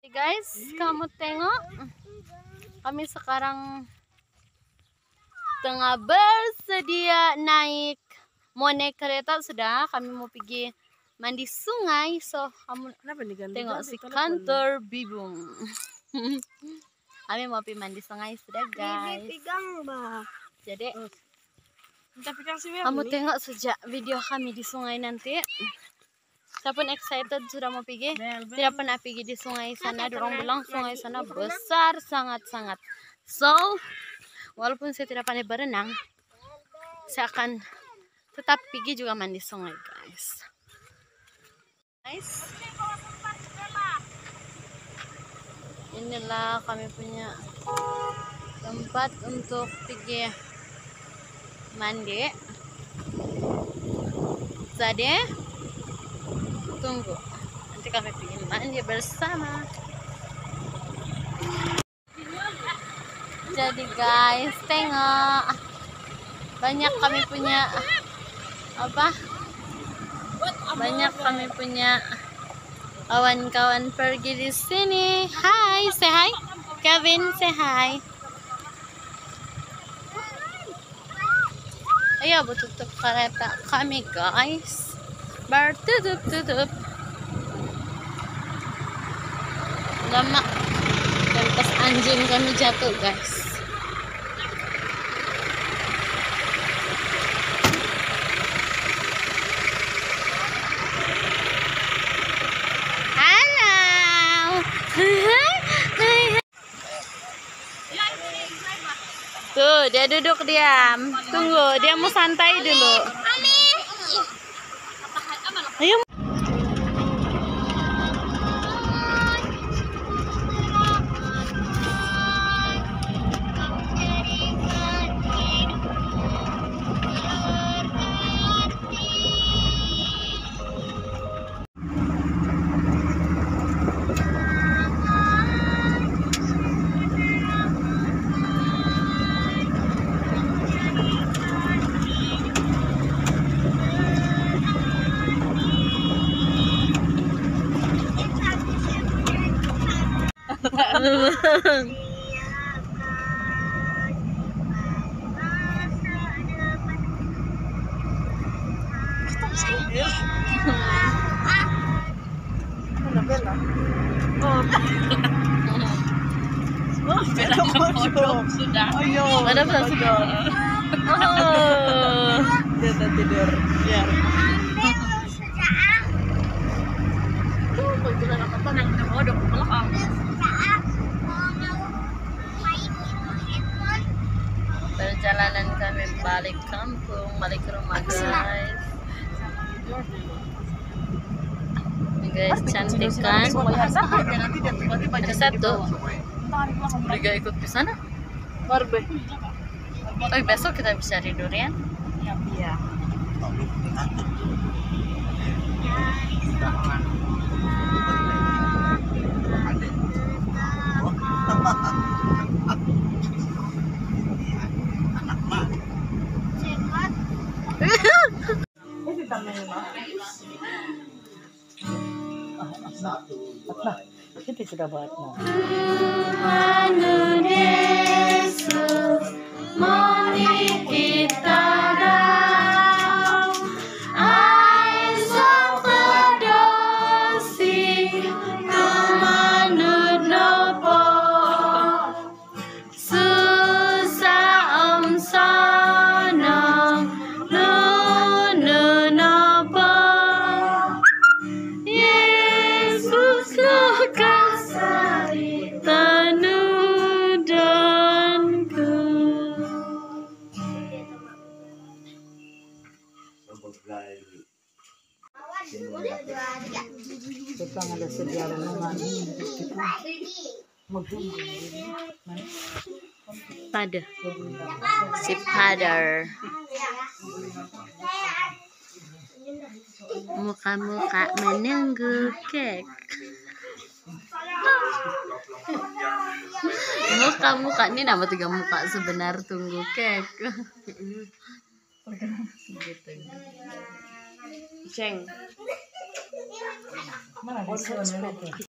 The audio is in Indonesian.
Guys, kamu tengok, kami sekarang tengah bersedia mau naik kereta sudah. Kami mau pergi mandi sungai, so kamu tengok si kantor bibung. Kami mau pergi mandi sungai sudah guys. Jadi kamu tengok sejak video kami di sungai nanti. Saya pun excited sudah mau pergi. Tidak pernah pergi di sungai sana. Dorong bilang sungai sana besar sangat-sangat. So, walaupun saya tidak pandai berenang, saya akan tetap pergi juga mandi sungai, guys. Nice. Inilah kami punya tempat untuk pergi mandi. Jadi tunggu, nanti kami pergi mandi bersama. Jadi guys, tengok banyak kami punya kawan-kawan pergi di sini. Hai, say hi. Kevin, say hi. Ayo tutup kereta kami guys. Bertutup lama dan pas anjing kami jatuh guys. Halo. Tuh dia duduk diam. Tunggu, dia mau santai dulu. Ayo. Ada sudah. Dia tidur. Biar. Tuh, jalan apa yang udah belakang. Perjalanan kami balik kampung, balik ke rumah guys. Ini guys, cantik kan? Ada satu. Liga ikut ke sana? Barbe. Oh, besok kita bisa cari durian? Iya. Kita sudah buat Yesus, mari kita daw ay sapadosi tumanod na po susah sanang nuno na po Yesus lokasari tanudanku. Sekarang ada sejarah pada si padar muka-muka menunggu kek. Muka-muka ini nama 3 muka sebenar tunggu kek. Ceng. Mana